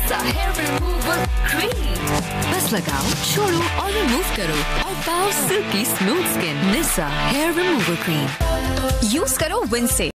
निसा hair removal cream. बस लगाओ, छोड़ो और रिमूव करो और पाओ सिल्की स्मूथ स्किन। निसा हेयर रिमूवल क्रीम यूज करो विन से।